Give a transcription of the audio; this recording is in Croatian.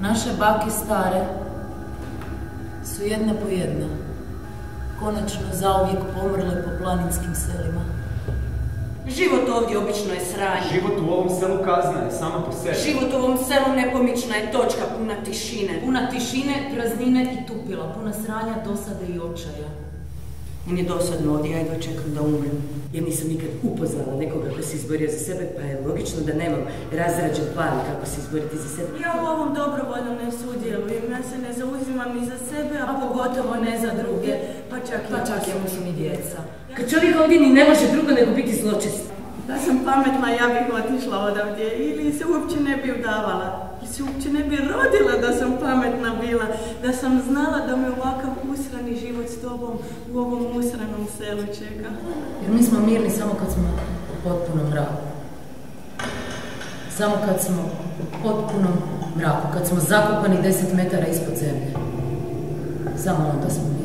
Naše bake stare su jedna po jedna konačno zauvijek pomrle po planinskim selima. Život ovdje obično je sranje. Život u ovom selu kazna je sama po sebi. Život u ovom selu nepomična je točka puna tišine. Puna tišine, praznine i tupila, puna sranja, dosade i očaja. Meni je dosadno ovdje, ja jedva čekam da umrem. Ja nisam nikad upoznala nekoga ko se izborio za sebe, pa je logično da nemam razrađen plan kako se izboriti za sebe. Ja u ovom dobrovoljno ne sudjelujem, ja se ne zauzimam ni za sebe, a pogotovo ne za druge, pa čak ja mušim i djeca. Kad čovjek ovdje ni ne može drugo nego biti zločest. Da sam pametna, ja bih otišla odavdje ili se uopće ne bi udavala. Ili se uopće ne bi rodila da sam pametna bila, da sam znala da me ovakav usrani život s tobom u ovom usranom selu čeka. Jer mi smo mirni samo kad smo u potpunom mraku. Samo kad smo u potpunom mraku, kad smo zakopani 10 metara ispod zemlje. Samo onda smo mirni.